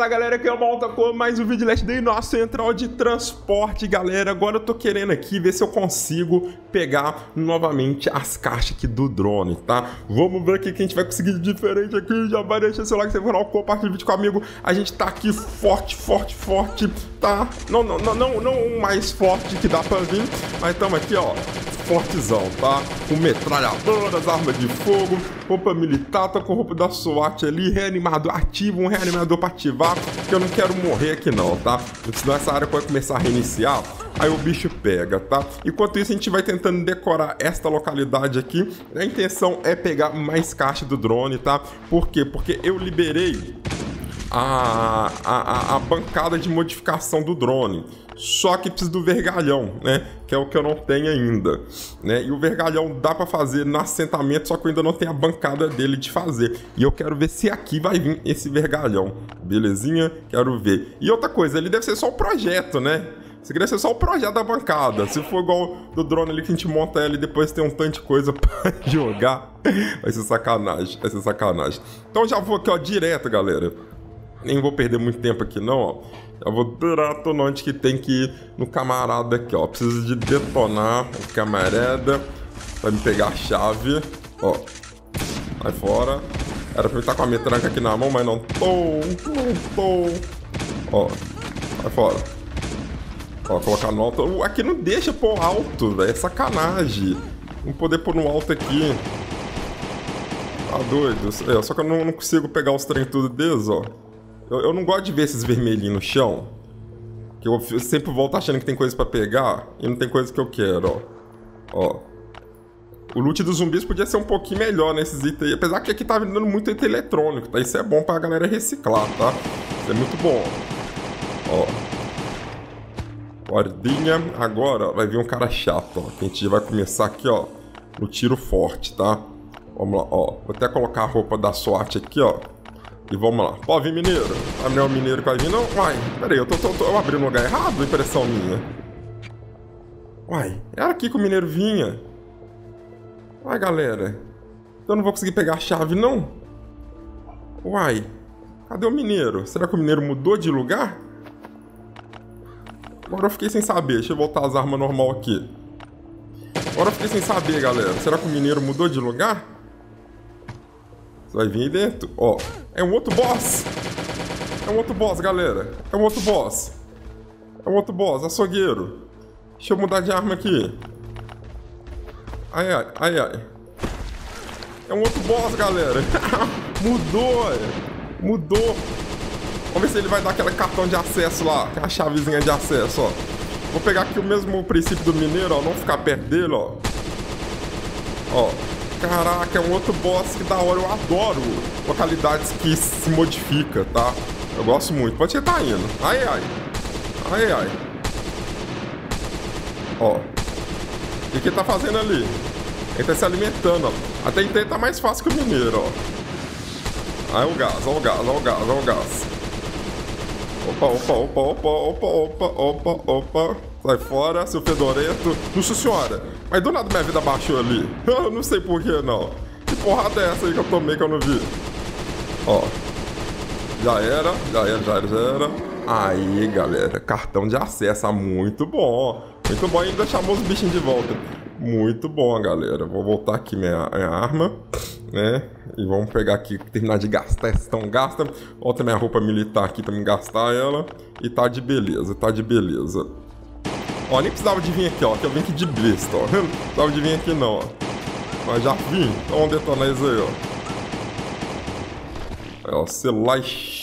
Fala galera, aqui é o Malta com mais um vídeo Last Day, nossa central de transporte, galera. Agora eu tô querendo aqui ver se eu consigo pegar novamente as caixas aqui do drone, tá? Vamos ver o que a gente vai conseguir de diferente aqui. Já vai deixar seu like, seu canal, compartilha o vídeo com o amigo. A gente tá aqui forte, tá? Não mais forte que dá pra vir, mas estamos aqui, ó, fortezão, tá? Com metralhadoras, armas de fogo, roupa militar, tô com roupa da SWAT ali, reanimador ativo, um reanimador pra ativar, que eu não quero morrer aqui não, tá? Senão essa área pode começar a reiniciar, aí o bicho pega, tá? Enquanto isso a gente vai tentando decorar esta localidade aqui. A intenção é pegar mais caixa do drone, tá? Por quê? Porque eu liberei a bancada de modificação do drone. Só que precisa do vergalhão, né? Que é o que eu não tenho ainda, né? E o vergalhão dá pra fazer no assentamento, só que eu ainda não tenho a bancada dele de fazer. E eu quero ver se aqui vai vir esse vergalhão. Belezinha? Quero ver. E outra coisa, ele deve ser só o projeto, né? Isso aqui deve ser só o projeto da bancada. Se for igual do drone ali que a gente monta ele e depois tem um tanto de coisa pra jogar, vai ser sacanagem, vai ser sacanagem. Então já vou aqui, ó, direto, galera. Nem vou perder muito tempo aqui não, ó. Eu vou direto onde que tem que ir no camarada aqui, ó. Preciso de detonar o camarada. Vai me pegar a chave, ó. Vai fora. Era pra eu estar com a metranca aqui na mão, mas não tô. Ó, vai fora. Ó, colocar no alto. Aqui não deixa pôr alto, velho. É sacanagem. Não poder pôr no alto aqui. Tá doido. É, só que eu não consigo pegar os trem tudo deles, ó. Eu não gosto de ver esses vermelhinhos no chão. Que eu sempre volto achando que tem coisa pra pegar e não tem coisa que eu quero, ó. Ó. O loot dos zumbis podia ser um pouquinho melhor nesses itens aí. Apesar que aqui tá vendendo muito item eletrônico, tá? Isso é bom pra galera reciclar, tá? Isso é muito bom. Ó. Guardinha. Agora vai vir um cara chato, ó. Que a gente vai começar aqui, ó, no tiro forte, tá? Vamos lá, ó. Vou até colocar a roupa da SWAT aqui, ó. E vamos lá. Pode vir mineiro. Ah, não é o mineiro que vai vir, não? Uai, peraí, eu tô abrindo no lugar errado? Impressão minha. Uai, era aqui que o mineiro vinha. Uai, galera. Eu não vou conseguir pegar a chave, não? Uai, cadê o mineiro? Será que o mineiro mudou de lugar? Agora eu fiquei sem saber. Deixa eu voltar as armas normal aqui. Agora eu fiquei sem saber, galera. Será que o mineiro mudou de lugar? Você vai vir aí dentro. Ó, é um outro boss. É um outro boss, galera. É um outro boss. É um outro boss, açougueiro. Deixa eu mudar de arma aqui. Ai. É um outro boss, galera. Mudou. Vamos ver se ele vai dar aquele cartão de acesso lá. Aquela chavezinha de acesso, ó. Vou pegar aqui o mesmo princípio do mineiro, ó. Não ficar perto dele, ó. Ó. Caraca, é um outro boss que da hora, eu adoro localidades que se modifica, tá? Eu gosto muito. Pode ser, tá indo. Ai. Ó. O que ele tá fazendo ali? Ele tá se alimentando, ó. Até então ele tá mais fácil que o mineiro, ó. Aí o gás. Opa. Sai fora, seu fedorento. Nossa senhora. Mas do nada minha vida baixou ali. Eu não sei por que não. Que porrada é essa aí que eu tomei que eu não vi? Ó. Já era. Aí, galera. Cartão de acesso. Muito bom. Muito bom. Ainda chamou os bichinhos de volta. Muito bom, galera. Vou voltar aqui minha arma, né? E vamos pegar aqui, terminar de gastar essa tão gasta. Volta minha roupa militar aqui pra me gastar ela. E tá de beleza. Ó, nem precisava de vir aqui, ó, que eu vim aqui de besta, ó. Não precisava de vir aqui não, ó. Mas já vim, então vamos detonar isso aí, ó. Ó, celular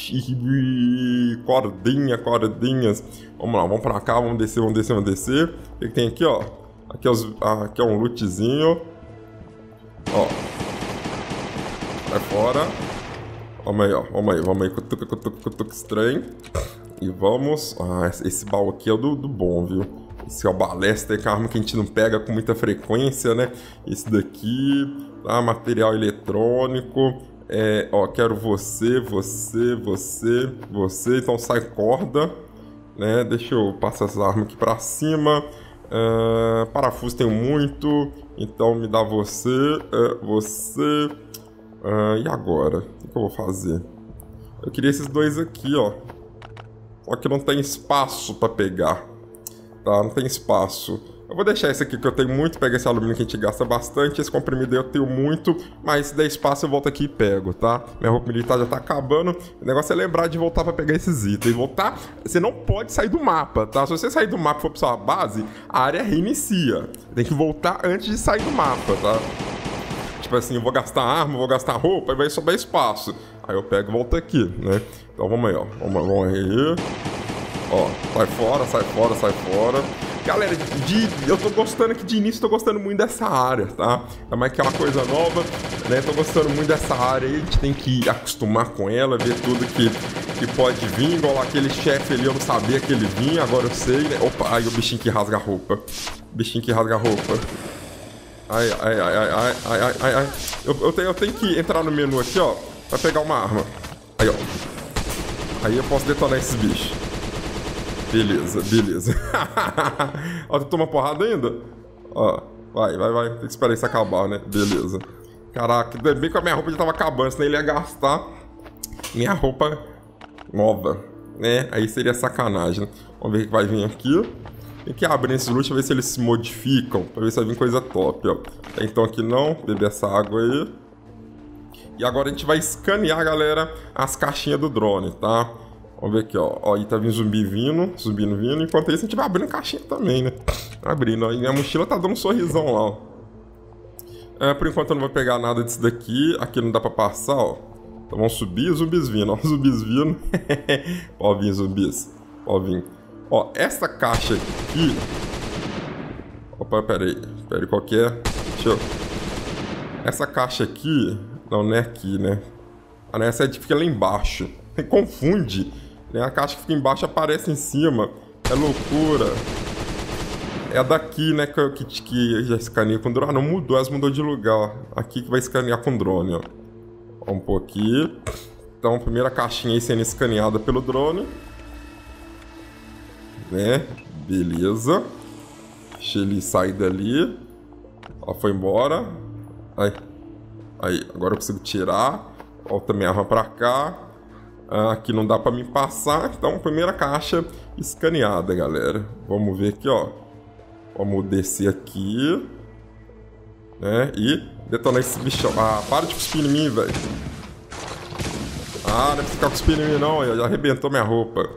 cordinhas. Vamos lá, vamos pra cá, vamos descer. O que tem aqui, ó? Aqui é um lootzinho. Ó. Vai fora. Vamos aí, cutuca estranho. E vamos... Ah, esse baú aqui é o do bom, viu? Esse é o balestra, que é uma arma que a gente não pega com muita frequência, né? Esse daqui, tá? Material eletrônico. Ó, quero você. Então sai corda, né? Deixa eu passar essas armas aqui pra cima. Parafuso tenho muito. Então me dá você. E agora? O que eu vou fazer? Eu queria esses dois aqui, ó. Só que não tem espaço pra pegar. Tá, não tem espaço. Eu vou deixar esse aqui que eu tenho muito. Pega esse alumínio que a gente gasta bastante. Esse comprimido aí eu tenho muito. Mas se der espaço eu volto aqui e pego, tá? Minha roupa militar já tá acabando. O negócio é lembrar de voltar pra pegar esses itens. Voltar... Você não pode sair do mapa, tá? Se você sair do mapa e for pra sua base, a área reinicia. Tem que voltar antes de sair do mapa, tá? Tipo assim, eu vou gastar arma, vou gastar roupa e vai sobrar espaço. Aí eu pego e volto aqui, né? Então vamos aí, ó. Vamos aí. Ó, sai fora, sai fora, sai fora. Galera, eu tô gostando aqui de início, tô gostando muito dessa área, tá? Mas que é uma coisa nova, né? Tô gostando muito dessa área aí, a gente tem que acostumar com ela, ver tudo que pode vir. Igual aquele chefe ali, eu não sabia que ele vinha, agora eu sei, né? Opa, ai, o bichinho que rasga a roupa. Bichinho que rasga a roupa. Ai, ai, ai, ai, ai, ai, ai, ai. Eu tenho que entrar no menu aqui, ó, pra pegar uma arma. Aí, ó. Aí eu posso detonar esses bichos. Beleza, beleza. Ó, tu toma porrada ainda? Ó, vai. Tem que esperar isso acabar, né? Beleza. Caraca, ainda bem que a minha roupa já tava acabando, senão ele ia gastar minha roupa nova, né? Aí seria sacanagem. Vamos ver o que vai vir aqui. Tem que abrir esses loot pra ver se eles se modificam, pra ver se vai vir coisa top, ó. Então aqui não, beber essa água aí. E agora a gente vai escanear, galera, as caixinhas do drone, tá? Vamos ver aqui, ó. Ó, aí tá vindo zumbi vindo. Enquanto isso, a gente vai abrindo caixinha também, né? Abrindo, ó. E minha mochila tá dando um sorrisão lá, ó. Por enquanto eu não vou pegar nada disso daqui. Aqui não dá pra passar, ó. Então vamos subir, zumbis vindo, ó. Zumbis vindo. Ó, vir zumbis. Ó, vir. Ó, essa caixa aqui... Opa, peraí, qual que é? Deixa eu... Essa caixa aqui... Não é aqui, né? Ah, essa é que fica lá embaixo. Confunde. Né? A caixa que fica embaixo aparece em cima. É loucura. É daqui, né? Que já escaneia com drone. Ah, não mudou, elas mudou de lugar. Ó. Aqui que vai escanear com drone, ó. Vamos pôr aqui. Então, primeira caixinha aí sendo escaneada pelo drone. Né? Beleza. Deixa ele sair dali. Ó, foi embora. Aí, agora eu consigo tirar. Volta minha arma pra cá. Aqui não dá pra me passar. Então, primeira caixa escaneada, galera. Vamos ver aqui, ó. Vamos descer aqui. Né? E detonar esse bichão. Ah, para de cuspir em mim, velho. Ah, não é pra ficar cuspindo em mim, não. Já arrebentou minha roupa.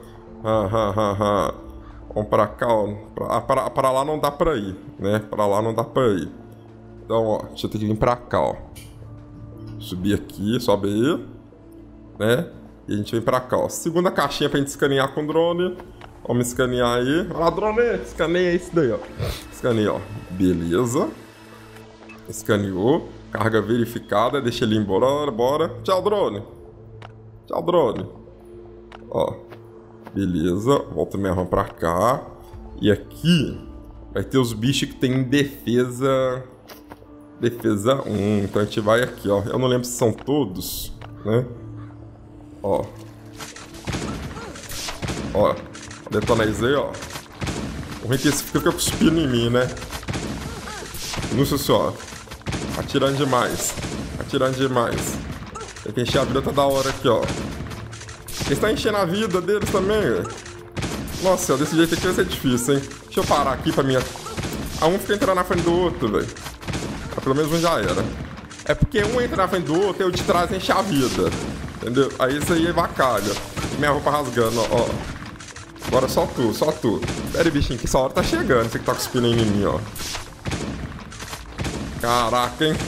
Vamos pra cá, ó. Pra lá não dá pra ir, né? Pra lá não dá pra ir. Então, ó, deixa eu ter que vir pra cá, ó. Subir aqui, sobe aí. Né? E a gente vem pra cá, ó. Segunda caixinha pra gente escanear com o drone. Vamos escanear aí. Olha lá, drone, escaneia isso daí, ó. Escaneia, ó. Beleza. Escaneou. Carga verificada. Deixa ele ir embora, bora. Tchau, drone. Tchau, drone. Ó. Beleza. Volta minha arma pra cá. E aqui vai ter os bichos que tem defesa... Defesa 1. Então a gente vai aqui, ó. Eu não lembro se são todos, né? Ó. Ó. Detonizei, ó. O ruim é que esse fica cuspindo em mim, né? Nossa senhora. Atirando demais. Atirando demais. Tem que encher a vida toda hora aqui, ó. Eles estão enchendo a vida deles também, velho. Nossa, desse jeito aqui vai ser difícil, hein? Deixa eu parar aqui pra minha... Um fica entrando na frente do outro, velho. Pelo menos um já era. É porque um entra na frente do outro e o de trás enche a vida. Entendeu? Aí isso aí é vacalha. Minha roupa rasgando, ó. Agora só tu, só tu. Pera aí, bichinho, que essa hora tá chegando. Você que tá cuspindo em mim, ó. Caraca, hein?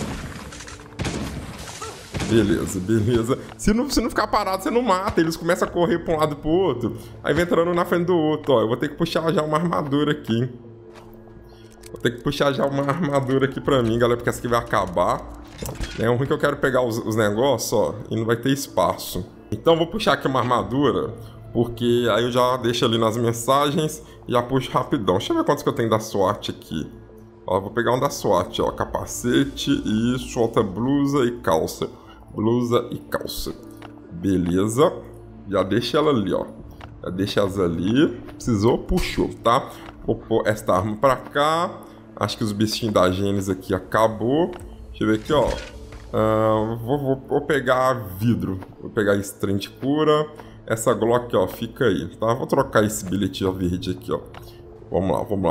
Beleza, beleza. Se não ficar parado, você não mata. Eles começam a correr pra um lado e pro outro. Aí vem entrando na frente do outro, ó. Eu vou ter que puxar já uma armadura aqui, hein? Vou ter que puxar já uma armadura aqui pra mim, galera, porque essa aqui vai acabar. É um ruim que eu quero pegar os negócios, ó, e não vai ter espaço. Então vou puxar aqui uma armadura, porque aí eu já deixo ali nas mensagens e já puxo rapidão. Deixa eu ver quantos que eu tenho da SWAT aqui. Ó, vou pegar um da SWAT, ó, capacete, isso, outra blusa e calça. Blusa e calça. Beleza. Já deixa ela ali, ó. Já deixa elas ali. Precisou, puxou, tá? Vou pôr esta arma pra cá. Acho que os bichinhos da Gênesis aqui acabou. Deixa eu ver aqui, ó. Vou pegar vidro. Vou pegar esse trem de cura. Essa Glock, ó, fica aí, tá? Vou trocar esse bilhetinho verde aqui, ó. Vamos lá. Vamos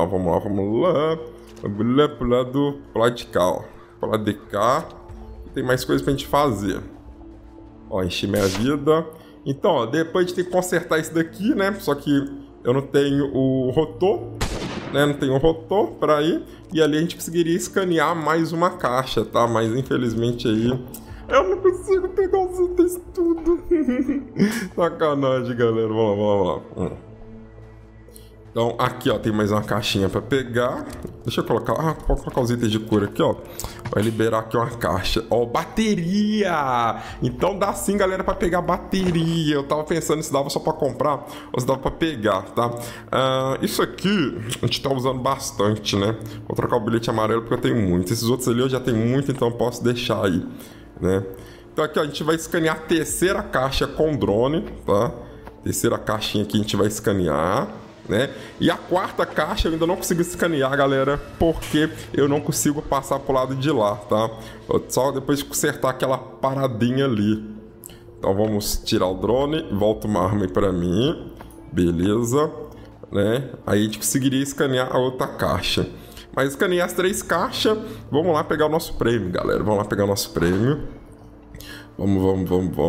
lá pro lado de cá, ó. Pro lado de cá. Tem mais coisas pra gente fazer. Ó, enchi minha vida. Então, ó, depois de ter que consertar isso daqui, né? Só que eu não tenho o rotor, né? Não tenho o rotor pra ir. E ali a gente conseguiria escanear mais uma caixa, tá? Mas infelizmente aí eu não consigo pegar os itens tudo. Sacanagem, galera. Vamos lá. Então, aqui, ó, tem mais uma caixinha pra pegar. Deixa eu colocar... vou colocar os itens de cura aqui, ó. Vai liberar aqui uma caixa. Ó, bateria! Então dá sim, galera, pra pegar bateria. Eu tava pensando se dava só pra comprar ou se dava pra pegar, tá? Isso aqui a gente tá usando bastante, né? Vou trocar o bilhete amarelo porque eu tenho muito. Esses outros ali eu já tenho muito, então eu posso deixar aí, né? Então aqui, ó, a gente vai escanear a terceira caixa com drone, tá? Terceira caixinha aqui a gente vai escanear, né? E a quarta caixa eu ainda não consigo escanear, galera, porque eu não consigo passar pro lado de lá, tá? Só depois de consertar aquela paradinha ali. Então vamos tirar o drone, volta uma arma aí pra mim, beleza, né? Aí a gente conseguiria escanear a outra caixa. Mas escaneei as 3 caixas, vamos lá pegar o nosso prêmio, galera. Vamos lá pegar o nosso prêmio. Vamos.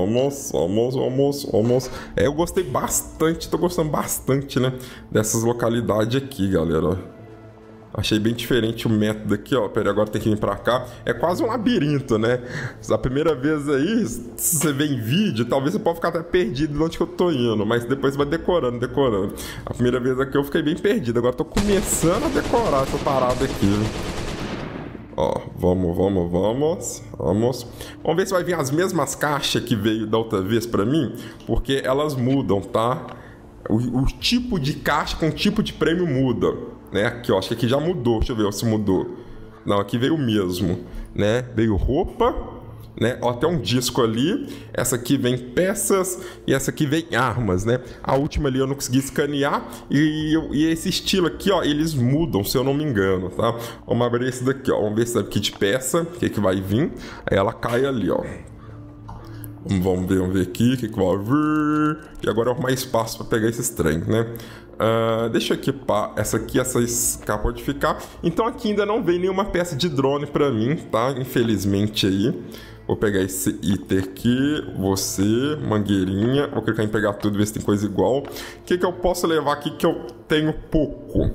Eu gostei bastante, tô gostando bastante, né? Dessas localidades aqui, galera. Achei bem diferente o método aqui, ó. Pera aí, agora tem que vir pra cá. É quase um labirinto, né? A primeira vez aí, se você vê em vídeo, talvez você possa ficar até perdido de onde que eu tô indo. Mas depois vai decorando. A primeira vez aqui eu fiquei bem perdido. Agora tô começando a decorar essa parada aqui. Ó, vamos. Vamos ver se vai vir as mesmas caixas que veio da outra vez pra mim. Porque elas mudam, tá? O tipo de caixa com o tipo de prêmio muda, né? Aqui, ó, acho que aqui já mudou. Deixa eu ver se mudou. Não, aqui veio o mesmo, né? Veio roupa, né? Ó, até um disco ali. Essa aqui vem peças e essa aqui vem armas, né? A última ali eu não consegui escanear e esse estilo aqui, ó, eles mudam, se eu não me engano, tá? Vamos abrir esse daqui, ó. Vamos ver se é aqui de peça, o que vai vir. Aí ela cai ali, ó. Vamos ver aqui o que vai vir. E agora eu arrumar espaço para pegar esses trem, né? Deixa eu equipar essa aqui, essa K pode ficar. Então aqui ainda não veio nenhuma peça de drone para mim, tá? Infelizmente aí. Vou pegar esse item aqui, você, mangueirinha. Vou clicar em pegar tudo, ver se tem coisa igual. O que eu posso levar aqui que eu tenho pouco?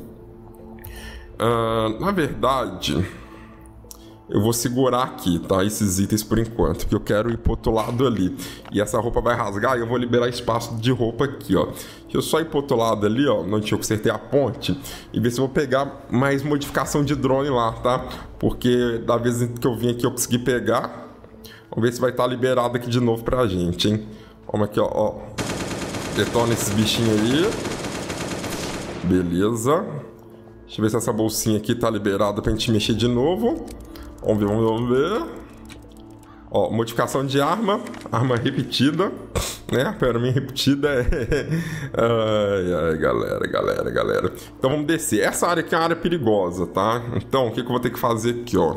Na verdade, eu vou segurar aqui, tá? Esses itens por enquanto, porque eu quero ir pro outro lado ali. E essa roupa vai rasgar e eu vou liberar espaço de roupa aqui, ó. Deixa eu só ir pro outro lado ali, ó, onde eu consertei a ponte, e ver se eu vou pegar mais modificação de drone lá, tá? Porque da vez que eu vim aqui eu consegui pegar. Vamos ver se vai estar liberado aqui de novo pra gente, hein? Vamos aqui, ó. Detona esses bichinhos aí. Beleza. Deixa eu ver se essa bolsinha aqui tá liberada pra gente mexer de novo. Vamos ver. Ó, modificação de arma. Arma repetida. Né? Para mim, repetida é... ai, galera. Então, vamos descer. Essa área aqui é uma área perigosa, tá? Então, o que eu vou ter que fazer aqui, ó?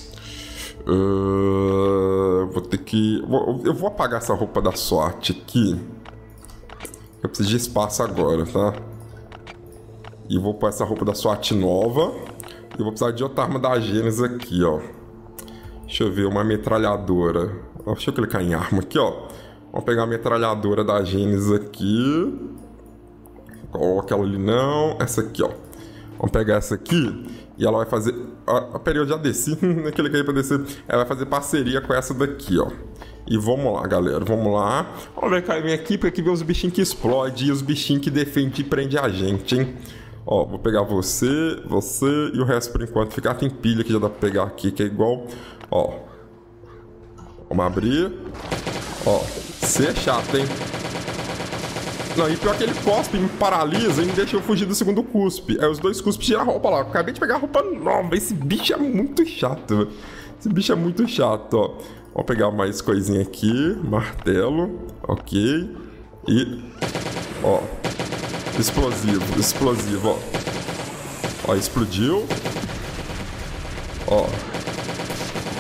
Vou ter que... Eu vou apagar essa roupa da SWAT aqui. Eu preciso de espaço agora, tá? E vou pôr essa roupa da SWAT nova. E vou precisar de outra arma da Gênesis aqui, ó. Deixa eu ver, uma metralhadora. Deixa eu clicar em arma aqui, ó. Vamos pegar a metralhadora da Gênesis aqui. Qual aquela ali não. Essa aqui, ó. Vamos pegar essa aqui. E ela vai fazer... Peraí, eu já desci. Naquele que aí pra descer. Ela vai fazer parceria com essa daqui, ó. E vamos lá, galera. Vamos lá. Vamos ver, cara, vem aqui, porque aqui vem os bichinhos que explodem e os bichinhos que defendem e prendem a gente, hein? Ó, vou pegar você e o resto por enquanto. Ficar tem pilha que já dá pra pegar aqui, que é igual. Ó. Vamos abrir. Ó. Você é chato, hein? Não, e pior que ele cospe, me paralisa e me deixa eu fugir do segundo cuspe. Aí os dois cuspes tiram a roupa lá. Acabei de pegar a roupa nova. Esse bicho é muito chato. Esse bicho é muito chato, ó. Vamos pegar mais coisinha aqui. Martelo. Ok. E... ó. Explosivo, ó. Ó, explodiu. Ó.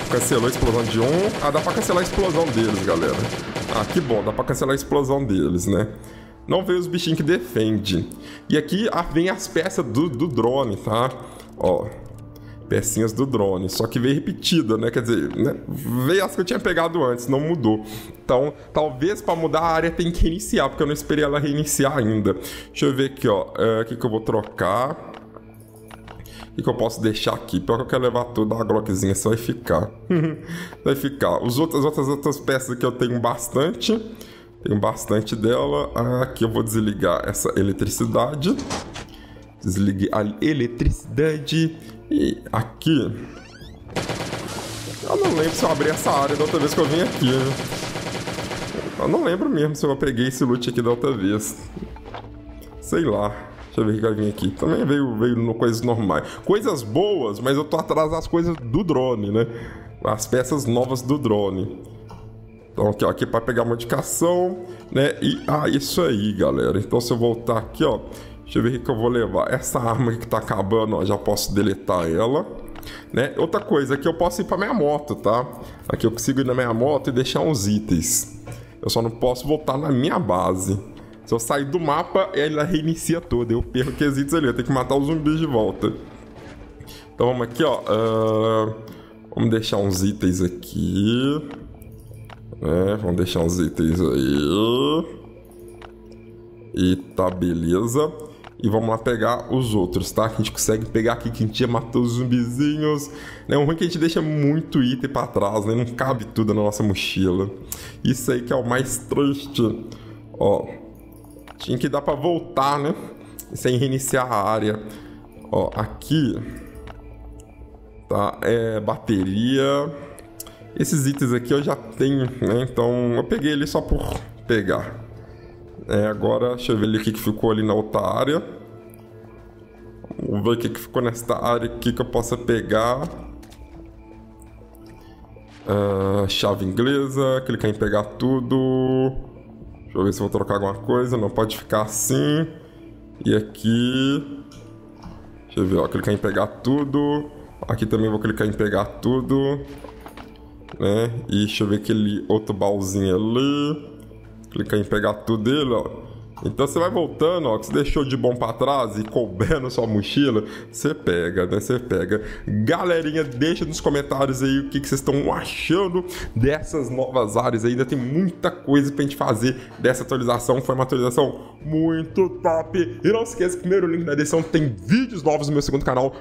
Cancelou a explosão de um. Ah, dá pra cancelar a explosão deles, galera. Ah, que bom, dá pra cancelar a explosão deles, né? Não veio os bichinhos que defendem. E aqui vem as peças do drone, tá? Ó, pecinhas do drone. Só que veio repetida, né? Quer dizer, né? Veio as que eu tinha pegado antes, não mudou. Então, talvez pra mudar a área tem que reiniciar, porque eu não esperei ela reiniciar ainda. Deixa eu ver aqui, ó. O que eu vou trocar? O que eu posso deixar aqui? Pior que eu quero levar tudo, a Glockzinha só vai ficar. Vai ficar. As outras peças aqui eu tenho bastante. Tenho bastante dela. Aqui eu vou desligar essa eletricidade. Desliguei a eletricidade. E aqui... eu não lembro se eu abri essa área da outra vez que eu vim aqui, né? Eu não lembro mesmo se eu peguei esse loot aqui da outra vez. Sei lá. Deixa eu ver o que vai vir aqui. Também veio no coisas normais. Coisas boas, mas eu tô atrás das coisas do drone, né? As peças novas do drone. Então aqui para pegar modificação, né? E isso aí, galera. Então se eu voltar aqui, ó, deixa eu ver o que eu vou levar. Essa arma aqui que tá acabando, ó, já posso deletar ela, né? Outra coisa, aqui eu posso ir para minha moto, tá? Aqui eu consigo ir na minha moto e deixar uns itens. Eu só não posso voltar na minha base. Se eu sair do mapa, ela reinicia toda. Eu perco aqueles itens ali, eu tenho que matar os zumbis de volta. Então vamos aqui, ó. Vamos deixar uns itens aqui. Vamos deixar uns itens aí. E tá, beleza. E vamos lá pegar os outros, tá? Que a gente consegue pegar aqui, que a gente já matou os zumbizinhos. É um ruim que a gente deixa muito item pra trás, né? Não cabe tudo na nossa mochila. Isso aí que é o mais triste. Ó, tinha que dar pra voltar, né? Sem reiniciar a área. Ó, aqui... tá, bateria... Esses itens aqui eu já tenho, né? Então eu peguei ele só por pegar. Agora, deixa eu ver ali o que ficou ali na outra área. Vamos ver o que ficou nesta área aqui que eu possa pegar. Chave inglesa, clicar em pegar tudo. Deixa eu ver se eu vou trocar alguma coisa. Não pode ficar assim. E aqui... deixa eu ver, ó, clicar em pegar tudo. Aqui também vou clicar em pegar tudo. Né? E deixa eu ver aquele outro baúzinho ali. Clicar em pegar tudo dele, ó. Então você vai voltando, ó, que você deixou de bom pra trás e couber na sua mochila, você pega, né? Você pega. Galerinha, deixa nos comentários aí o que vocês estão achando dessas novas áreas aí. Ainda tem muita coisa pra gente fazer dessa atualização. Foi uma atualização muito top. E não se esqueça que o primeiro link na descrição tem vídeos novos no meu segundo canal,